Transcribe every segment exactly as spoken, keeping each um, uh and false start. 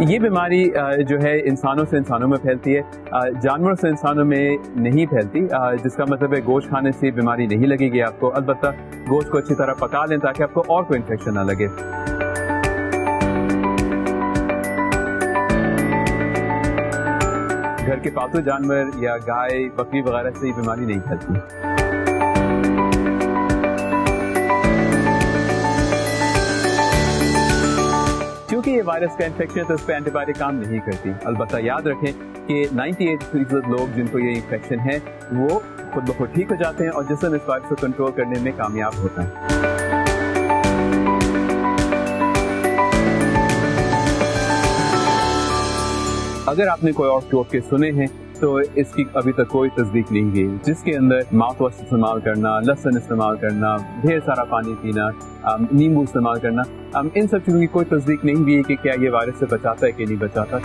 یہ بیماری جو ہے انسانوں سے انسانوں میں پھیلتی ہے, جانوروں سے انسانوں میں نہیں پھیلتی, جس کا مطلب ہے گوشت کھانے سے بیماری نہیں لگے گی آپ کو. البتہ گوشت کو اچھی طرح پکا لیں تاکہ آپ کو اور کوئی انفیکشن نہ لگے. گھر کے پالتو جانور یا گائے بکری وغیرہ سے یہ بیماری نہیں پھیلتی. کیونکہ یہ وائرس کا انفیکشن ہے تو اس پہ اینٹی بایوٹک کام نہیں کرتی. البتہ یاد رکھیں کہ نائنٹی ایٹ فیصد لوگ جن کو یہ انفیکشن ہے وہ خود بخود ٹھیک ہو جاتے ہیں اور جسم اس وائرس کو کنٹرول کرنے میں کامیاب ہوتا ہے. اگر آپ نے کوئی اور ٹوٹکے سنے ہیں تو اس کی ابھی تک کوئی تصدیق نہیں ہوئی, جس کے اندر ماؤتھ واش استعمال کرنا, لہسن استعمال کرنا, ڈھیر سارا پانی پینا, نیمبو استعمال کرنا, ان سب چیزوں کی کوئی تصدیق نہیں ہوئی کہ کیا یہ وائرس سے بچاتا ہے کہ نہیں بچاتا.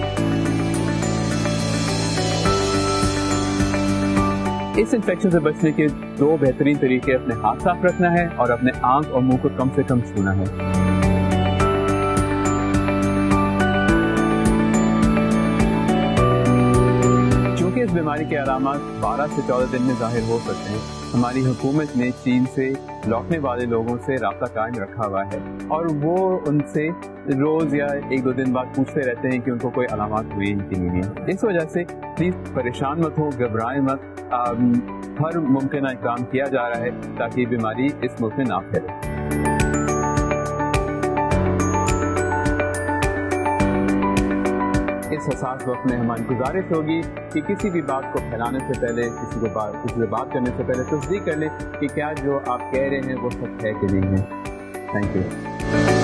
اس انفیکشن سے بچنے کے دو بہترین طریقے اپنے ہاتھ صاف رکھنا ہے اور اپنے آنکھ اور منہ کو کم سے کم چھونا ہے. اس بیماری کے علامات بارہ سے چودہ دن میں ظاہر ہو سکتے ہیں. ہماری حکومت نے چین سے لوٹنے والے لوگوں سے رابطہ قائم رکھا ہوا ہے اور وہ ان سے روز یا ایک دو دن بعد پوچھتے رہتے ہیں کہ ان کو کوئی علامات ہوئی ہیں کہ نہیں ہیں. اس وجہ سے پلیز پریشان مت ہو, گھبرائیں مت, ہر ممکنہ اقدام کیا جا رہا ہے تاکہ یہ بیماری اس ملک میں نہ پھیلے. اس حساس وقت میں ہماری گزارش ہوگی کہ کسی بھی بات کو پھیلانے سے پہلے, کسی کو بات کسی سے بات کرنے سے پہلے تصدیق کر لیں کہ کیا جو آپ کہہ رہے ہیں وہ سچ ہے کہ نہیں ہے. Thank you.